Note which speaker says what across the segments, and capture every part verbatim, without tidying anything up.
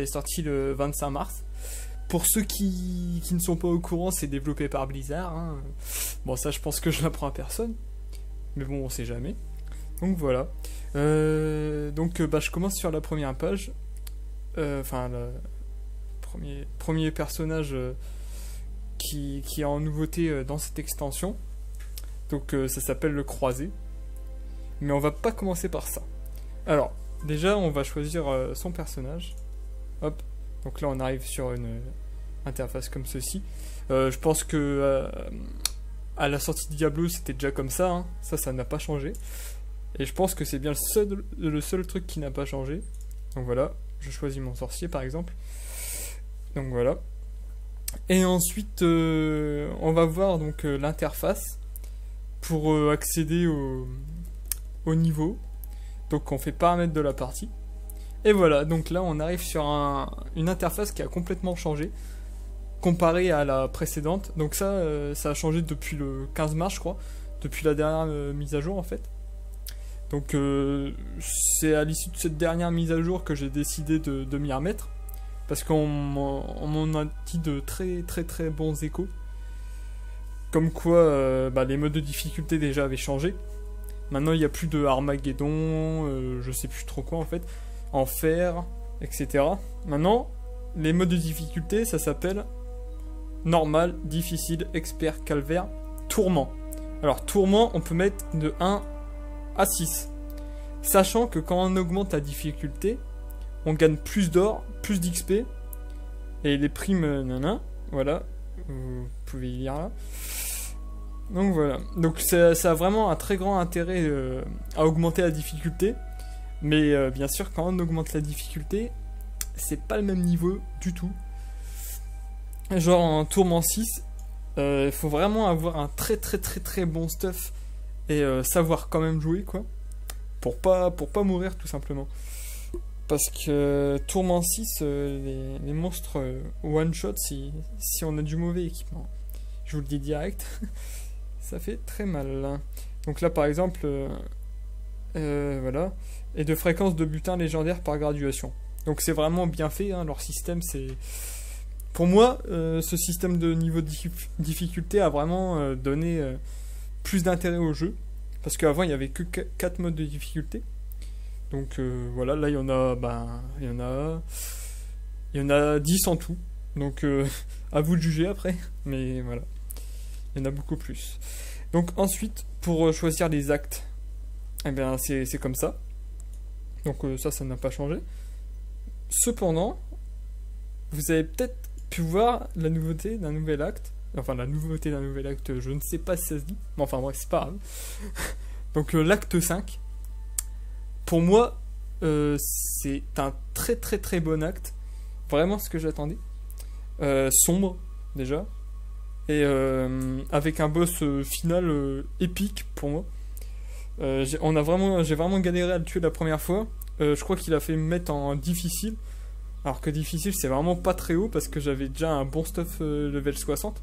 Speaker 1: est sorti le vingt-cinq mars. Pour ceux qui, qui ne sont pas au courant, c'est développé par Blizzard. Hein. Bon, ça, je pense que je l'apprends à personne. Mais bon, on sait jamais. Donc voilà. Euh, donc, bah, je commence sur la première page. Enfin, euh, le premier, premier personnage euh, qui, qui est en nouveauté euh, dans cette extension. Donc, euh, ça s'appelle le Croisé. Mais on va pas commencer par ça. Alors, déjà, on va choisir euh, son personnage. Hop. Donc là, on arrive sur une euh, interface comme ceci. Euh, je pense que euh, à la sortie de Diablo, c'était déjà comme ça. Hein. Ça, ça n'a pas changé. Et je pense que c'est bien le seul, le seul truc qui n'a pas changé. Donc voilà, je choisis mon sorcier par exemple. Donc voilà. Et ensuite, euh, on va voir donc euh, l'interface pour euh, accéder au, au niveau. Donc on fait paramètres de la partie. Et voilà, donc là on arrive sur un, une interface qui a complètement changé comparé à la précédente. Donc ça, euh, ça a changé depuis le quinze mars je crois, depuis la dernière euh, mise à jour en fait. Donc euh, c'est à l'issue de cette dernière mise à jour que j'ai décidé de, de m'y remettre. Parce qu'on m'en a dit de très très très bons échos. Comme quoi euh, bah, les modes de difficulté déjà avaient changé. Maintenant il n'y a plus de Armageddon, euh, je sais plus trop quoi en fait. Enfer, et cetera. Maintenant, les modes de difficulté, ça s'appelle normal, difficile, expert, calvaire, tourment. Alors, tourment, on peut mettre de un à six. Sachant que quand on augmente la difficulté, on gagne plus d'or, plus d'X P, et les primes, nanana, voilà, vous pouvez y lire là. Donc voilà, donc ça, ça a vraiment un très grand intérêt euh, à augmenter la difficulté. Mais euh, bien sûr, quand on augmente la difficulté, c'est pas le même niveau du tout. Genre en tourment six, il euh, faut vraiment avoir un très très très très bon stuff et euh, savoir quand même jouer quoi. Pour pas, pour pas mourir tout simplement. Parce que euh, tourment six, euh, les, les monstres euh, one shot si, si on a du mauvais équipement. Je vous le dis direct, ça fait très mal. Donc là par exemple, euh, euh, voilà. Et de fréquence de butin légendaire par graduation. Donc c'est vraiment bien fait, hein, leur système c'est... Pour moi, euh, ce système de niveau de difficulté a vraiment euh, donné euh, plus d'intérêt au jeu. Parce qu'avant il n'y avait que quatre modes de difficulté. Donc euh, voilà, là il y en a... Ben, il y en a... Il y en a dix en tout. Donc euh, à vous de juger après. Mais voilà. Il y en a beaucoup plus. Donc ensuite, pour choisir les actes, eh bien c'est comme ça. Donc euh, ça, ça n'a pas changé. Cependant, vous avez peut-être pu voir la nouveauté d'un nouvel acte. Enfin, la nouveauté d'un nouvel acte, je ne sais pas si ça se dit. Mais enfin, bref, c'est pas grave. Donc euh, l'acte cinq, pour moi, euh, c'est un très très très bon acte. Vraiment ce que j'attendais. Euh, sombre, déjà. Et euh, avec un boss euh, final euh, épique pour moi. Euh, j'ai, on a vraiment, j'ai vraiment galéré à le tuer la première fois. Euh, je crois qu'il a fait me mettre en difficile. Alors que difficile, c'est vraiment pas très haut parce que j'avais déjà un bon stuff euh, level soixante.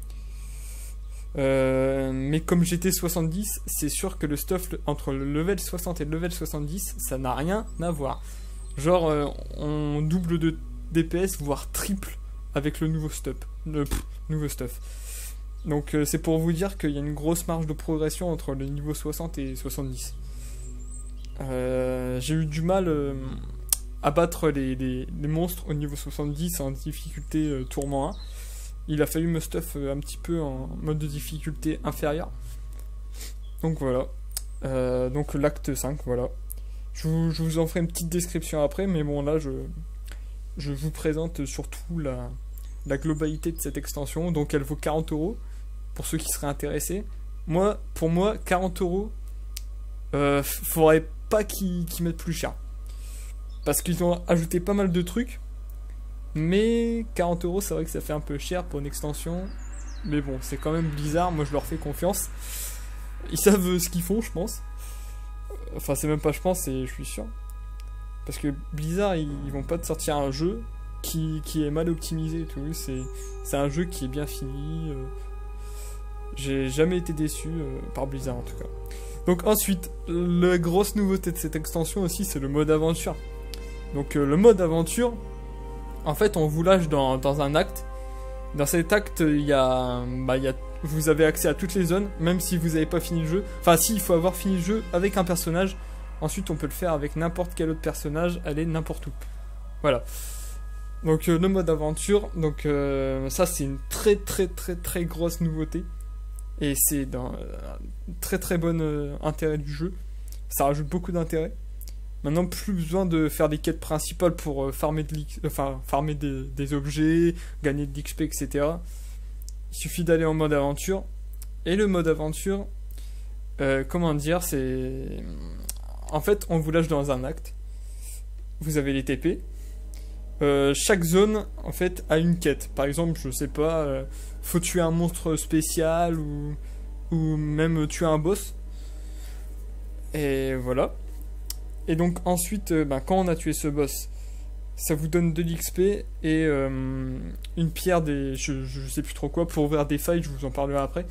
Speaker 1: Euh, mais comme j'étais soixante-dix, c'est sûr que le stuff entre le level soixante et le level soixante-dix, ça n'a rien à voir. Genre, euh, on double de D P S, voire triple avec le nouveau stuff. Le pff, nouveau stuff. Donc euh, c'est pour vous dire qu'il y a une grosse marge de progression entre le niveau soixante et soixante-dix. Euh, j'ai eu du mal euh, à battre les, les, les monstres au niveau soixante-dix en difficulté euh, tourment un. Il a fallu me stuff euh, un petit peu en mode de difficulté inférieure. Donc voilà. Euh, donc l'acte cinq, voilà. Je vous, je vous en ferai une petite description après, mais bon là je, je vous présente surtout la, la globalité de cette extension. Donc elle vaut quarante euros. Pour ceux qui seraient intéressés. Moi, pour moi, quarante euros, euh, faudrait pas qu'ils qu'ils mettent plus cher. Parce qu'ils ont ajouté pas mal de trucs. Mais quarante euros, c'est vrai que ça fait un peu cher pour une extension. Mais bon, c'est quand même Blizzard, moi je leur fais confiance. Ils savent ce qu'ils font, je pense. Enfin, c'est même pas je pense, c'est je suis sûr. Parce que Blizzard, ils, ils vont pas te sortir un jeu qui, qui est mal optimisé et tout. C'est un jeu qui est bien fini. Euh, J'ai jamais été déçu euh, par Blizzard en tout cas. Donc ensuite, la grosse nouveauté de cette extension aussi, c'est le mode aventure. Donc euh, le mode aventure, En fait, on vous lâche dans, dans un acte. Dans cet acte, il y a, bah, il y a, vous avez accès à toutes les zones, même si vous n'avez pas fini le jeu. Enfin, si, il faut avoir fini le jeu avec un personnage. Ensuite, on peut le faire avec n'importe quel autre personnage, aller n'importe où. Voilà. Donc, euh, le mode aventure, donc euh, ça, c'est une très très très très grosse nouveauté. Et c'est d'un euh, très très bon euh, intérêt du jeu. Ça rajoute beaucoup d'intérêt. Maintenant, plus besoin de faire des quêtes principales pour euh, farmer, de enfin, farmer des, des objets, gagner de l'X P, et cetera. Il suffit d'aller en mode aventure. Et le mode aventure, euh, comment dire, c'est... En fait, on vous lâche dans un acte. Vous avez les T P. Euh, chaque zone, en fait, a une quête. Par exemple, je sais pas, euh, faut tuer un monstre spécial ou, ou même tuer un boss. Et voilà. Et donc ensuite, euh, ben, quand on a tué ce boss, ça vous donne de l'X P et euh, une pierre des... Je, je sais plus trop quoi, pour ouvrir des failles, je vous en parlerai après.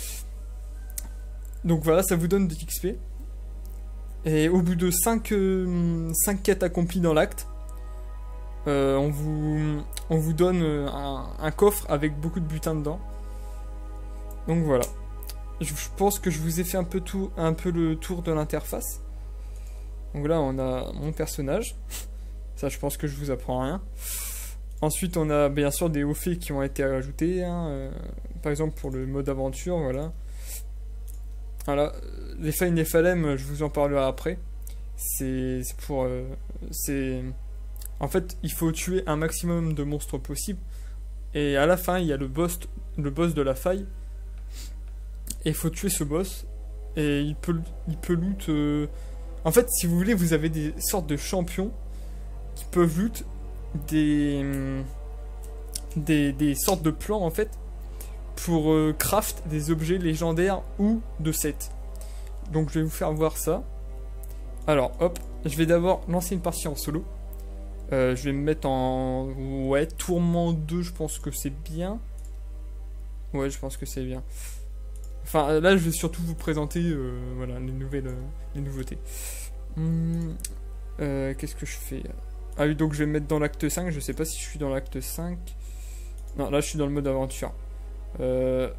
Speaker 1: Donc voilà, ça vous donne de l'X P. Et au bout de cinq, euh, cinq quêtes accomplies dans l'acte, euh, on, vous, on vous donne un, un coffre avec beaucoup de butin dedans. Donc voilà. Je, je pense que je vous ai fait un peu, tout, un peu le tour de l'interface. Donc là, on a mon personnage. Ça, je pense que je vous apprends rien. Ensuite, on a bien sûr des hauts faits qui ont été ajoutés. Hein, euh, par exemple, pour le mode aventure, voilà. Voilà. Les failles Nephalem, je vous en parlerai après. C'est pour... Euh, c'est... En fait, il faut tuer un maximum de monstres possible. Et à la fin, il y a le boss, le boss de la faille. Et il faut tuer ce boss. Et il peut, il peut loot... Euh... En fait, si vous voulez, vous avez des sortes de champions qui peuvent loot des, des, des sortes de plans, en fait, pour euh, craft des objets légendaires ou de sets. Donc, je vais vous faire voir ça. Alors, hop, je vais d'abord lancer une partie en solo. Euh, je vais me mettre en... Ouais, Tourment deux, je pense que c'est bien. Ouais, je pense que c'est bien. Enfin, là, je vais surtout vous présenter euh, voilà, les, nouvelles, euh, les nouveautés. Hum, euh, Qu'est-ce que je fais? Ah oui, donc je vais me mettre dans l'acte cinq. Je sais pas si je suis dans l'acte cinq. Non, là, je suis dans le mode aventure. Euh...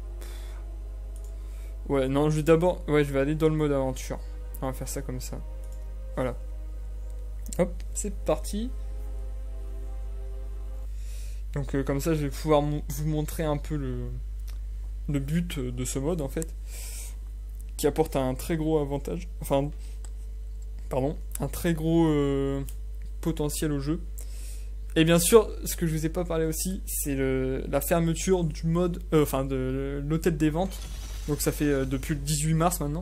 Speaker 1: Ouais, non, je vais d'abord... Ouais, je vais aller dans le mode aventure. On va faire ça comme ça. Voilà. Hop, c'est parti. Donc, euh, comme ça, je vais pouvoir vous montrer un peu le... le but de ce mode en fait, qui apporte un très gros avantage, enfin, pardon, un très gros euh, potentiel au jeu. Et bien sûr, ce que je vous ai pas parlé aussi, c'est la fermeture du mode, euh, enfin de l'hôtel des ventes. Donc ça fait euh, depuis le dix-huit mars maintenant.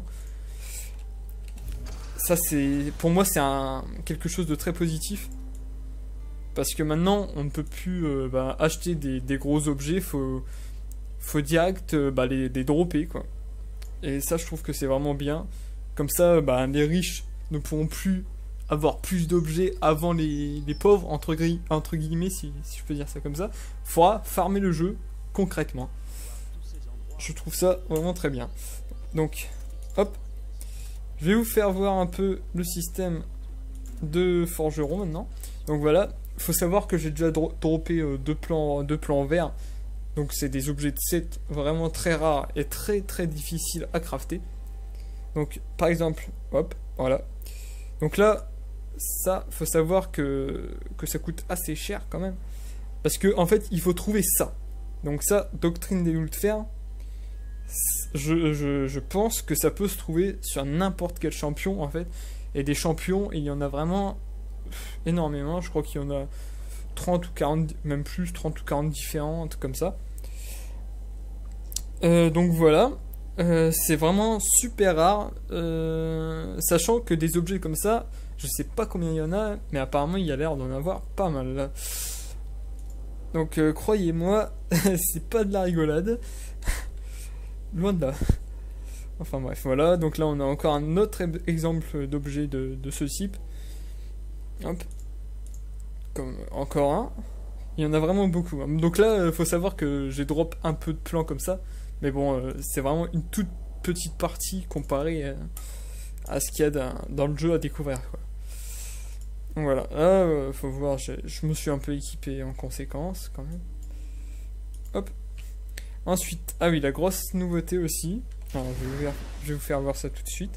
Speaker 1: Ça c'est, pour moi c'est un quelque chose de très positif. Parce que maintenant on ne peut plus euh, bah, acheter des, des gros objets, faut faut direct euh, bah, les, les dropper quoi. Et ça je trouve que c'est vraiment bien. Comme ça bah, les riches ne pourront plus avoir plus d'objets avant les, les pauvres entre, gui entre guillemets si, si je peux dire ça comme ça. Faudra farmer le jeu concrètement. Je trouve ça vraiment très bien. Donc hop, je vais vous faire voir un peu le système de forgeron maintenant. Donc voilà, il faut savoir que j'ai déjà dro droppé euh, deux plans, deux plans verts. Donc c'est des objets de set vraiment très rares et très très difficiles à crafter. Donc par exemple, hop, voilà. Donc là, ça, faut savoir que, que ça coûte assez cher quand même. Parce que en fait, il faut trouver ça. Donc ça, Doctrine des loups de fer, je, je, je pense que ça peut se trouver sur n'importe quel champion en fait. Et des champions, il y en a vraiment énormément. Je crois qu'il y en a trente ou quarante, même plus, trente ou quarante différentes comme ça. Euh, donc voilà, euh, c'est vraiment super rare, euh, sachant que des objets comme ça, je sais pas combien il y en a, mais apparemment il y a l'air d'en avoir pas mal là. Donc euh, croyez-moi, c'est pas de la rigolade, loin de là. Enfin bref, voilà, donc là on a encore un autre exemple d'objet de, de ce type. Hop, comme encore un. Il y en a vraiment beaucoup. Donc là, il faut savoir que j'ai drop un peu de plans comme ça. Mais bon, euh, c'est vraiment une toute petite partie comparée euh, à ce qu'il y a dans le jeu à découvrir, quoi. Donc voilà, là, euh, faut voir, je, je me suis un peu équipé en conséquence, quand même. Hop. Ensuite, ah oui, la grosse nouveauté aussi. Alors, je, vais vous faire, je vais vous faire voir ça tout de suite.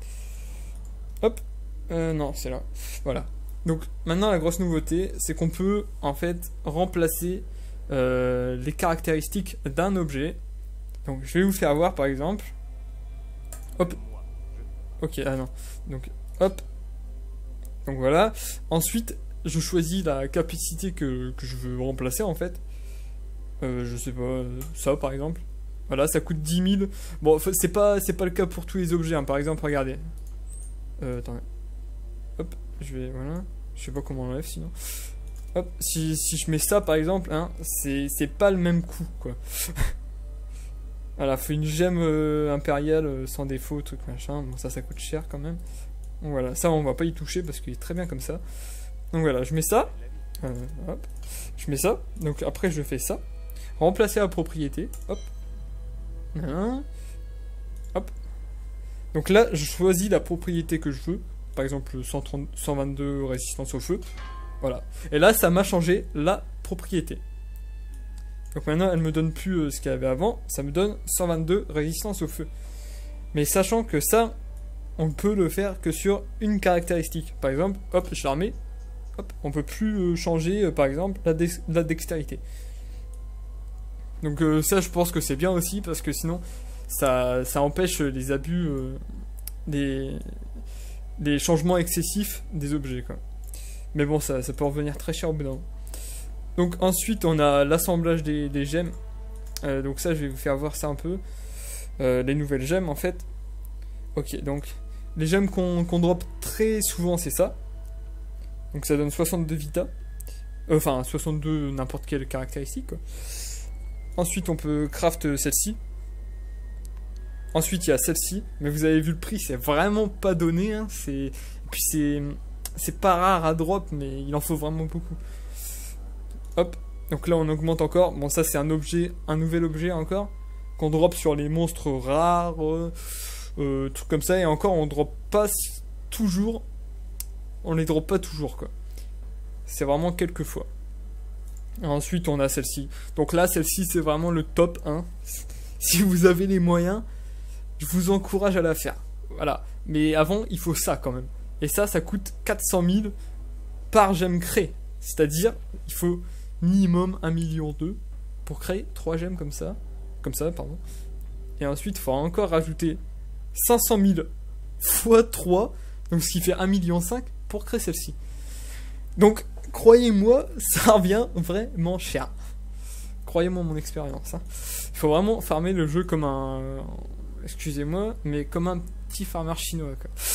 Speaker 1: Hop. Euh, non, c'est là. Voilà. Donc, maintenant, la grosse nouveauté, c'est qu'on peut, en fait, remplacer euh, les caractéristiques d'un objet. Donc, je vais vous faire voir, par exemple. Hop. Ok, ah non. Donc, hop. Donc, voilà. Ensuite, je choisis la capacité que, que je veux remplacer, en fait. Euh, je sais pas, ça, par exemple. Voilà, ça coûte dix mille. Bon, c'est pas, c'est pas le cas pour tous les objets, hein. Par exemple, regardez. Euh, attendez. Hop, je vais, voilà. Je sais pas comment on enlève, sinon. Hop, si, si je mets ça, par exemple, hein, c'est pas le même coût, quoi. Voilà, faut une gemme euh, impériale euh, sans défaut, truc machin. Bon, ça, ça coûte cher quand même. Donc voilà, ça, on va pas y toucher parce qu'il est très bien comme ça. Donc voilà, je mets ça. Euh, hop, je mets ça. Donc après, je fais ça. Remplacer la propriété. Hop. Hein. Hop. Donc là, je choisis la propriété que je veux. Par exemple, cent trente, cent vingt-deux résistance au feu. Voilà. Et là, ça m'a changé la propriété. Donc maintenant, elle me donne plus euh, ce qu'il y avait avant. Ça me donne cent vingt-deux résistance au feu. Mais sachant que ça, on peut le faire que sur une caractéristique. Par exemple, hop, je la remets. Hop, on peut plus euh, changer, euh, par exemple, la, la dextérité. Donc euh, ça, je pense que c'est bien aussi, parce que sinon, ça, ça empêche les abus, euh, des, des changements excessifs des objets, quoi. Mais bon, ça, ça peut revenir très cher au bout d'un moment. Donc ensuite, on a l'assemblage des, des gemmes. Euh, donc ça, je vais vous faire voir ça un peu. Euh, les nouvelles gemmes, en fait. Ok, donc les gemmes qu'on qu'on drop très souvent, c'est ça. Donc ça donne soixante-deux vita. Euh, enfin, soixante-deux n'importe quelle caractéristique, quoi. Ensuite, on peut craft celle-ci. Ensuite, il y a celle-ci. Mais vous avez vu le prix, c'est vraiment pas donné. Hein. Et puis, c'est c'est pas rare à drop, mais il en faut vraiment beaucoup. Hop. Donc là, on augmente encore. Bon, ça, c'est un objet, un nouvel objet encore. Qu'on drop sur les monstres rares. Euh, euh, trucs comme ça. Et encore, on drop pas toujours. On les drop pas toujours, quoi. C'est vraiment quelques fois. Ensuite, on a celle-ci. Donc là, celle-ci, c'est vraiment le top un. Si vous avez les moyens, je vous encourage à la faire. Voilà. Mais avant, il faut ça quand même. Et ça, ça coûte quatre cent mille par gemme créée. C'est-à-dire, il faut minimum un million deux pour créer trois gemmes comme ça. Comme ça, pardon. Et ensuite, il faudra encore rajouter cinq cent mille fois trois. Donc, ce qui fait un million cinq pour créer celle-ci. Donc, croyez-moi, ça revient vraiment cher. Croyez-moi mon expérience. Hein. Il faut vraiment farmer le jeu comme un... Excusez-moi, mais comme un petit farmer chinois.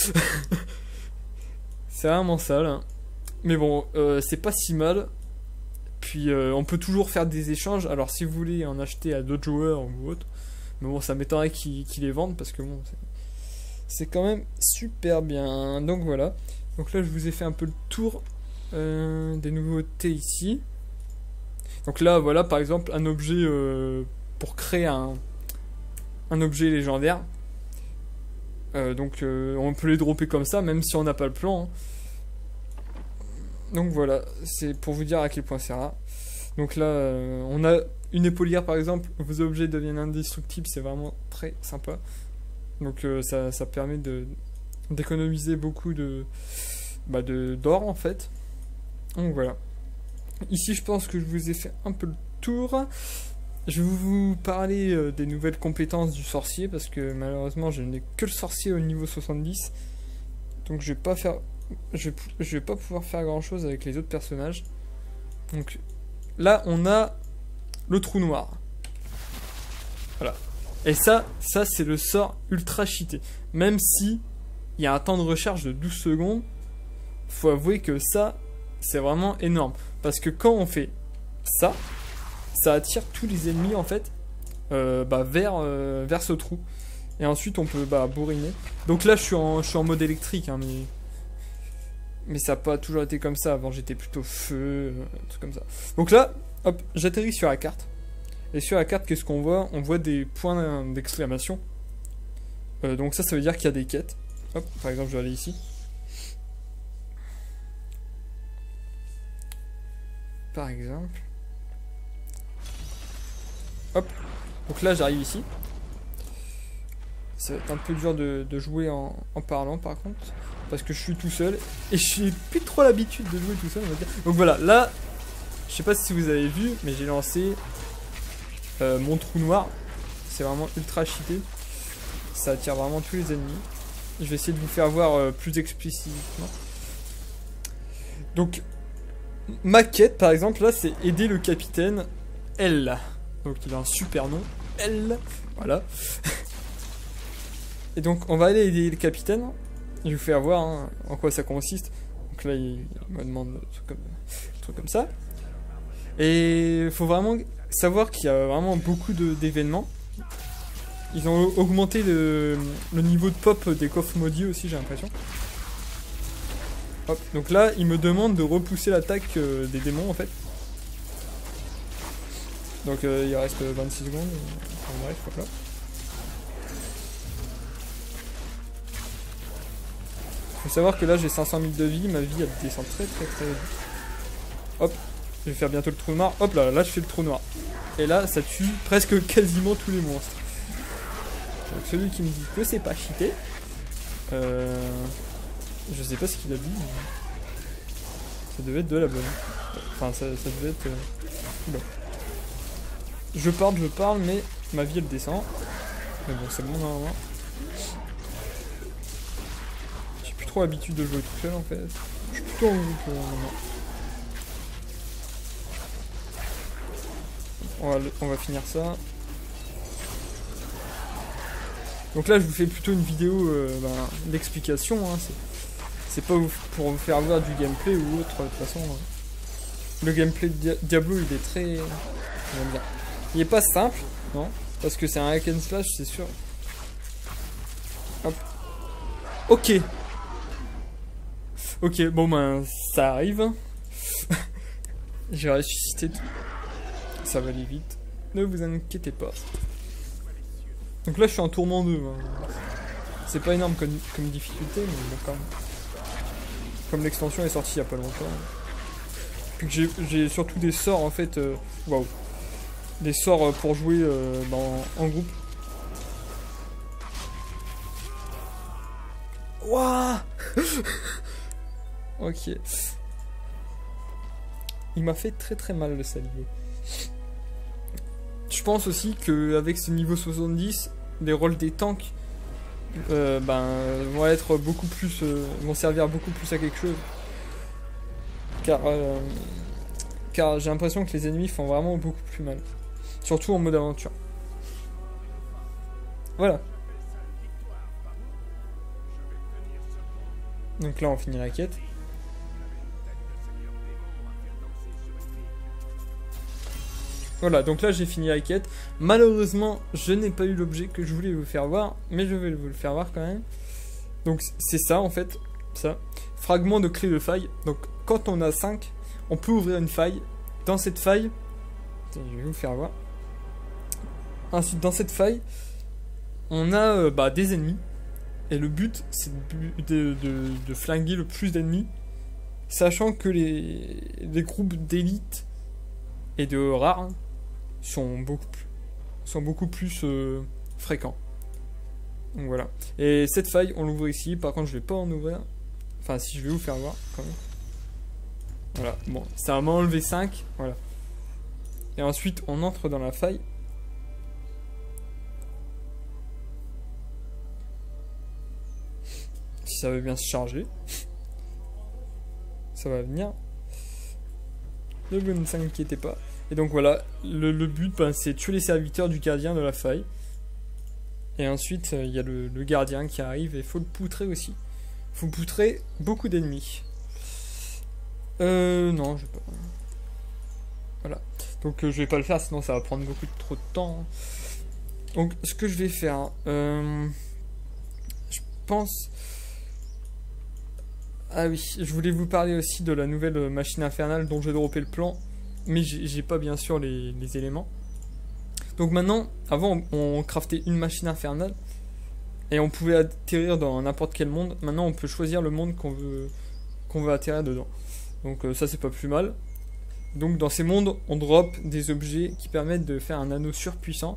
Speaker 1: C'est vraiment ça, là. Mais bon, euh, c'est pas si mal. Puis, euh, on peut toujours faire des échanges. Alors, si vous voulez en acheter à d'autres joueurs ou autre. Mais bon, ça m'étonnerait qu'ils qu'ils les vendent parce que bon, c'est quand même super bien. Donc, voilà. Donc là, je vous ai fait un peu le tour... Euh, des nouveautés ici. Donc là, voilà, par exemple, un objet euh, pour créer un, un objet légendaire. Euh, donc, euh, on peut les dropper comme ça, même si on n'a pas le plan. Hein. Donc voilà, c'est pour vous dire à quel point c'est rare. Donc là, euh, on a une épaulière, par exemple. Vos objets deviennent indestructibles, c'est vraiment très sympa. Donc euh, ça, ça permet de d'économiser beaucoup de bah de d'or en fait. Donc voilà. Ici, je pense que je vous ai fait un peu le tour. Je vais vous parler euh, des nouvelles compétences du sorcier parce que malheureusement, je n'ai que le sorcier au niveau soixante-dix. Donc je vais pas faire, je, je vais pas pouvoir faire grand chose avec les autres personnages. Donc là, on a le trou noir. Voilà. Et ça, ça c'est le sort ultra cheaté. Même si il y a un temps de recharge de douze secondes, faut avouer que ça c'est vraiment énorme. Parce que quand on fait ça, ça attire tous les ennemis en fait euh, bah, vers, euh, vers ce trou. Et ensuite on peut bah, bourriner. Donc là je suis en, je suis en mode électrique. Hein, mais, mais ça n'a pas toujours été comme ça. Avant j'étais plutôt feu, un truc comme ça. Donc là, hop, j'atterris sur la carte. Et sur la carte, qu'est-ce qu'on voit? On voit des points d'exclamation. Euh, donc ça, ça veut dire qu'il y a des quêtes. Hop, par exemple, je vais aller ici. par exemple. Hop. Donc là, j'arrive ici. Ça va être un peu dur de, de jouer en, en parlant, par contre. Parce que je suis tout seul. Et je n'ai plus trop l'habitude de jouer tout seul, on va dire. Donc voilà, là, je sais pas si vous avez vu, mais j'ai lancé euh, mon trou noir. C'est vraiment ultra cheaté. Ça attire vraiment tous les ennemis. Je vais essayer de vous faire voir euh, plus explicitement. Donc, ma quête, par exemple, là, c'est aider le capitaine L. Donc, il a un super nom. L. Voilà. Et donc, on va aller aider le capitaine. Je vais vous faire voir hein, en quoi ça consiste. Donc là, il, il me demande un truc comme, un truc comme ça. Et il faut vraiment savoir qu'il y a vraiment beaucoup d'événements. Ils ont augmenté le, le niveau de pop des coffres maudits aussi, j'ai l'impression. Hop, donc là, il me demande de repousser l'attaque euh, des démons en fait. Donc euh, il reste vingt-six secondes. Enfin, bref, voilà. Faut savoir que là j'ai cinq cent mille de vie, ma vie elle descend très très très vite. Hop, je vais faire bientôt le trou noir. Hop là, là je fais le trou noir. Et là ça tue presque quasiment tous les monstres. Donc celui qui me dit que c'est pas cheaté, euh, je sais pas ce qu'il a dit, mais ça devait être de la bonne. Enfin ça, ça devait être... Euh... Je parle, je parle, mais ma vie elle descend. Mais bon c'est bon normalement. J'ai plus trop l'habitude de jouer tout seul en fait. Je suis plutôt en groupe euh, maintenant. On va, on va finir ça. Donc là je vous fais plutôt une vidéo euh, ben, d'explication, hein. C'est pas pour vous faire voir du gameplay ou autre, de toute façon. Euh, le gameplay de Dia Diablo il est très... Comment dire, il est pas simple, non, parce que c'est un hack and slash, c'est sûr. Hop. Ok. Ok, bon ben ça arrive. J'ai ressuscité tout. Ça va aller vite. Ne vous inquiétez pas. Donc là je suis en tourment deux. Hein. C'est pas énorme comme, comme difficulté, mais bon quand même. Comme l'extension est sortie il y a pas longtemps. Puis que j'ai surtout des sorts en fait. Waouh. Wow. Des sorts pour jouer euh, dans, en groupe. Waouh. Ok. Il m'a fait très très mal le salive. Je pense aussi qu'avec ce niveau soixante-dix, les rôles des tanks euh, ben, vont être beaucoup plus, euh, vont servir beaucoup plus à quelque chose. Car, euh, car j'ai l'impression que les ennemis font vraiment beaucoup plus mal. Surtout en mode aventure. Voilà. Donc là on finit la quête. Voilà, donc là j'ai fini la quête. Malheureusement, je n'ai pas eu l'objet que je voulais vous faire voir, mais je vais vous le faire voir quand même. Donc c'est ça en fait, ça. Fragment de clé de faille. Donc quand on a cinq, on peut ouvrir une faille. Dans cette faille, je vais vous faire voir. Ensuite, dans cette faille, on a euh, bah, des ennemis. Et le but, c'est de, de, de, de flinguer le plus d'ennemis. Sachant que les, les groupes d'élite et de rares sont beaucoup plus, sont beaucoup plus euh, fréquents. Donc voilà. Et cette faille, on l'ouvre ici. Par contre, je vais pas en ouvrir. Enfin, si je vais vous faire voir quand même. Voilà. Bon, ça m'a enlevé cinq. Voilà. Et ensuite, on entre dans la faille. Si ça veut bien se charger. Ça va venir. Ne vous ne s'inquiétez pas. Et donc voilà, le, le but ben, c'est tuer les serviteurs du gardien de la faille. Et ensuite il euh, y a le, le gardien qui arrive et il faut le poutrer aussi. Il faut poutrer beaucoup d'ennemis. Euh non, je vais pas. Voilà. Donc euh, je vais pas le faire sinon ça va prendre beaucoup de, trop de temps. Donc ce que je vais faire, euh, je pense... Ah oui, je voulais vous parler aussi de la nouvelle machine infernale dont j'ai droppé le plan. Mais j'ai pas bien sûr les, les éléments. Donc maintenant, avant on, on craftait une machine infernale et on pouvait atterrir dans n'importe quel monde. Maintenant on peut choisir le monde qu'on veut qu'on veut atterrir dedans. Donc euh, ça c'est pas plus mal. Donc dans ces mondes, on drop des objets qui permettent de faire un anneau surpuissant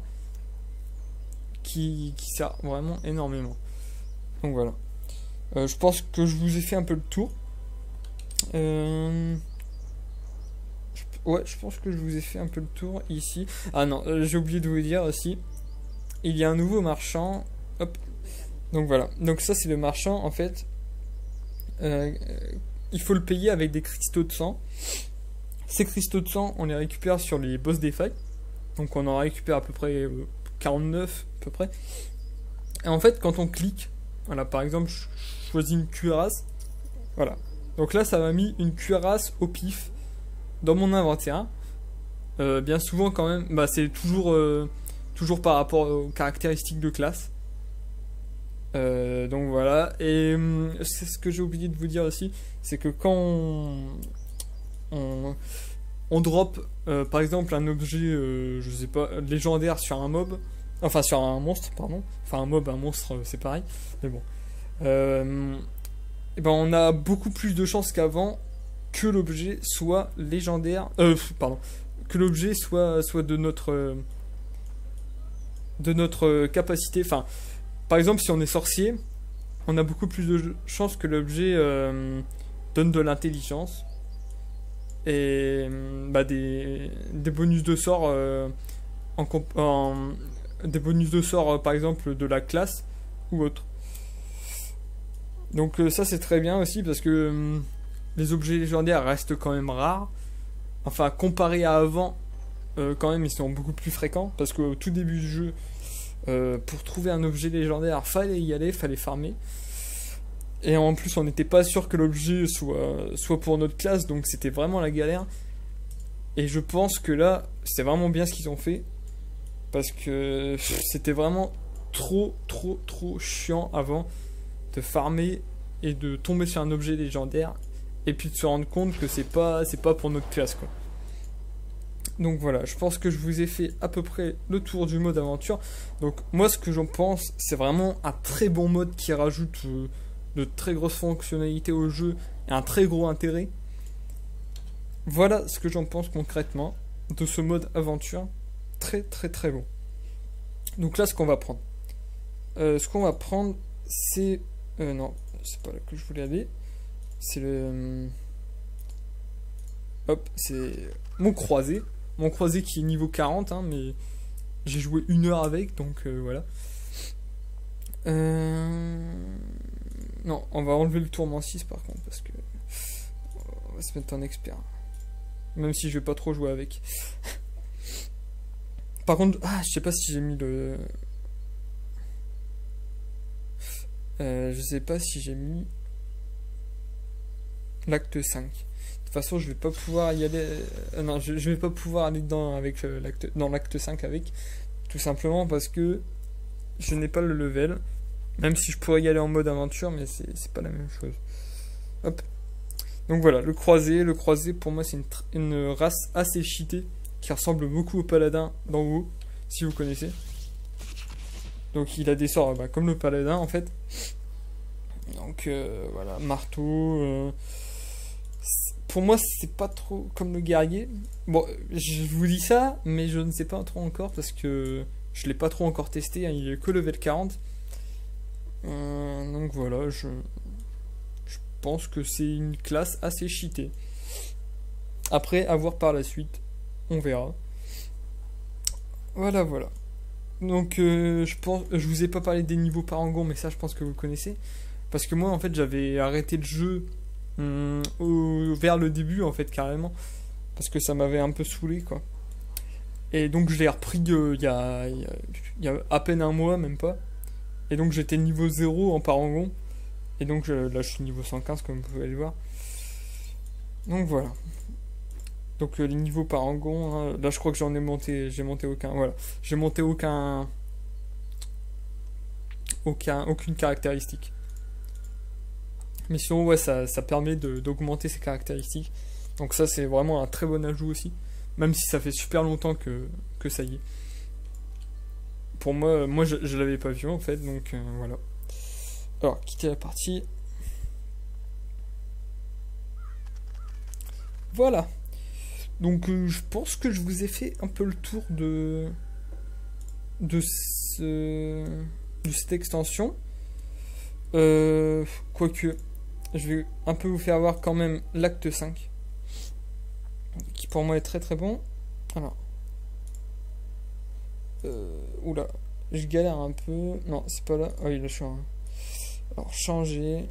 Speaker 1: qui, qui sert vraiment énormément. Donc voilà. Euh, je pense que je vous ai fait un peu le tour. Euh... Je... Ouais, je pense que je vous ai fait un peu le tour ici. Ah non, euh, j'ai oublié de vous dire aussi. Il y a un nouveau marchand. Hop. Donc voilà. Donc ça c'est le marchand en fait. Euh, il faut le payer avec des cristaux de sang. Ces cristaux de sang, on les récupère sur les boss des failles. Donc on en récupère à peu près euh, quarante-neuf à peu près. Et en fait quand on clique, voilà, par exemple je choisis une cuirasse. Voilà. Donc là ça m'a mis une cuirasse au pif dans mon inventaire. Euh, bien souvent quand même, bah c'est toujours, euh, toujours par rapport aux caractéristiques de classe. Euh, donc voilà. Et euh, c'est ce que j'ai oublié de vous dire aussi, c'est que quand on, on, on drop euh, par exemple un objet, euh, je sais pas, légendaire sur un mob, enfin sur un monstre, pardon, enfin un mob, un monstre, c'est pareil, mais bon. Euh, et ben on a beaucoup plus de chances qu'avant que l'objet soit légendaire, euh, pardon, que l'objet soit soit de notre de notre capacité. Enfin, par exemple, si on est sorcier, on a beaucoup plus de chances que l'objet euh, donne de l'intelligence et bah, des, des bonus de sort euh, en, en des bonus de sort euh, par exemple de la classe ou autre. Donc euh, ça c'est très bien aussi parce que euh, les objets légendaires restent quand même rares. Enfin comparé à avant, euh, quand même ils sont beaucoup plus fréquents parce qu'au tout début du jeu, euh, pour trouver un objet légendaire, fallait y aller, fallait farmer. Et en plus, on n'était pas sûr que l'objet soit, soit pour notre classe, donc c'était vraiment la galère. Et je pense que là, c'est vraiment bien ce qu'ils ont fait. Parce que c'était vraiment trop, trop, trop chiant avant de farmer et de tomber sur un objet légendaire. Et puis de se rendre compte que c'est pas, c'est pas pour notre classe, quoi. Donc voilà, je pense que je vous ai fait à peu près le tour du mode aventure. Donc moi, ce que j'en pense, c'est vraiment un très bon mode qui rajoute euh, de très grosses fonctionnalités au jeu et un très gros intérêt. Voilà ce que j'en pense concrètement de ce mode aventure. Très très très bon. Donc là, ce qu'on va prendre. Euh, ce qu'on va prendre, c'est... Euh, non, c'est pas là que je voulais aller. C'est le... Hop, c'est mon croisé. Mon croisé qui est niveau quarante, hein, mais j'ai joué une heure avec, donc euh, voilà. Euh... Non, on va enlever le tourment six par contre, parce que on va se mettre en expert. Même si je vais pas trop jouer avec. Par contre, ah, je sais pas si j'ai mis le... Euh, je sais pas si j'ai mis l'acte cinq. De toute façon, je vais pas pouvoir y aller. Euh, non, je, je vais pas pouvoir aller dedans avec euh, l'acte, dans l'acte cinq avec, tout simplement parce que je n'ai pas le level. Même si je pourrais y aller en mode aventure, mais c'est, c'est pas la même chose. Hop. Donc voilà, le croisé. Le croisé, pour moi, c'est une, une race assez cheatée qui ressemble beaucoup au paladin d'en haut, si vous connaissez. Donc il a des sorts bah, comme le paladin en fait. Donc euh, voilà, marteau. Euh, pour moi, c'est pas trop comme le guerrier. Bon, je vous dis ça, mais je ne sais pas trop encore parce que je l'ai pas trop encore testé. Hein, il est que level quarante. Euh, donc voilà, je, je pense que c'est une classe assez cheatée. Après, à voir par la suite, on verra. Voilà, voilà. Donc, euh, je pense, je vous ai pas parlé des niveaux parangon, mais ça, je pense que vous connaissez. Parce que moi, en fait, j'avais arrêté le jeu hum, au, vers le début, en fait, carrément. Parce que ça m'avait un peu saoulé, quoi. Et donc, je l'ai repris euh, il y, a, y, a, y a à peine un mois, même pas. Et donc, j'étais niveau zéro en parangon. Et donc, je, là, je suis niveau cent quinze, comme vous pouvez le voir. Donc, voilà. Donc, euh, les niveaux parangon, hein, là, je crois que j'en ai monté, j'ai monté aucun. Voilà. J'ai monté aucun. Aucun, aucune caractéristique. Mais sinon, ouais, ça, ça permet de, d'augmenter ses caractéristiques. Donc ça, c'est vraiment un très bon ajout aussi. Même si ça fait super longtemps que, que ça y est. Pour moi, moi je, je l'avais pas vu en fait, donc euh, voilà. Alors, quitter la partie. Voilà. Donc euh, je pense que je vous ai fait un peu le tour de de, ce... de cette extension. Euh, quoique, je vais un peu vous faire voir quand même l'acte cinq, qui pour moi est très très bon. Alors, euh, oula, je galère un peu. Non, c'est pas là. Ah oui, là je suis en... Alors, changer.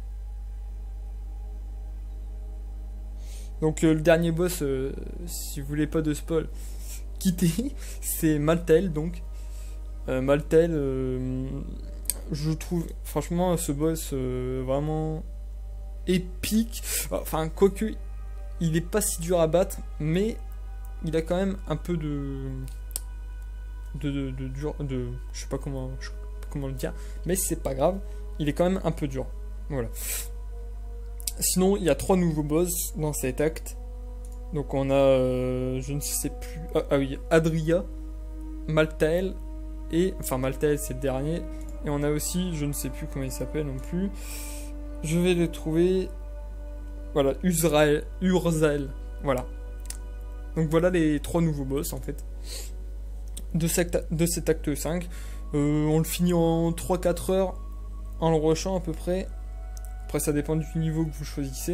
Speaker 1: Donc euh, le dernier boss, euh, si vous voulez pas de spoil, quittez. C'est Maltael donc. Euh, Maltael, euh, je trouve franchement ce boss euh, vraiment épique. Enfin, quoique il est pas si dur à battre, mais il a quand même un peu de de de, de dur, de je sais pas comment je sais pas comment le dire, mais c'est pas grave, il est quand même un peu dur. Voilà. Sinon, il y a trois nouveaux boss dans cet acte. Donc on a, euh, je ne sais plus, ah, ah oui, Adria, Maltael et enfin Maltael c'est le dernier. Et on a aussi, je ne sais plus comment il s'appelle non plus. Je vais le trouver. Voilà, Uzrael, Urzael. Voilà. Donc voilà les trois nouveaux boss en fait de cet, de cet acte cinq. Euh, on le finit en trois à quatre heures en le rushant à peu près. Après ça dépend du niveau que vous choisissez.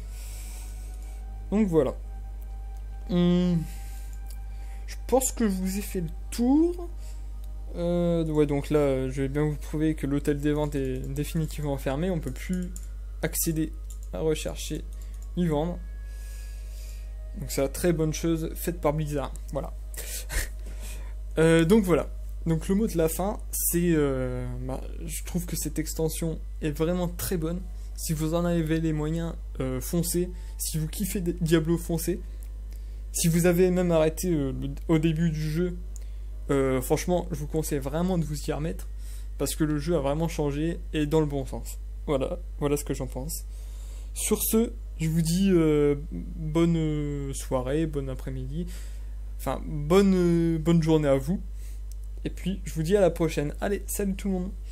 Speaker 1: Donc voilà. Hum, je pense que je vous ai fait le tour. Euh, ouais, donc là, je vais bien vous prouver que l'hôtel des ventes est définitivement fermé. On peut plus accéder à rechercher ni vendre. Donc c'est une très bonne chose faite par Blizzard. Voilà. euh, donc voilà. Donc le mot de la fin, c'est... Euh, bah, je trouve que cette extension est vraiment très bonne. Si vous en avez les moyens, euh, foncez. Si vous kiffez Diablo, foncez. Si vous avez même arrêté euh, au début du jeu, euh, franchement, je vous conseille vraiment de vous y remettre. Parce que le jeu a vraiment changé et dans le bon sens. Voilà, voilà ce que j'en pense. Sur ce, je vous dis euh, bonne soirée, bon après-midi. Enfin, bonne, bonne journée à vous. Et puis, je vous dis à la prochaine. Allez, salut tout le monde.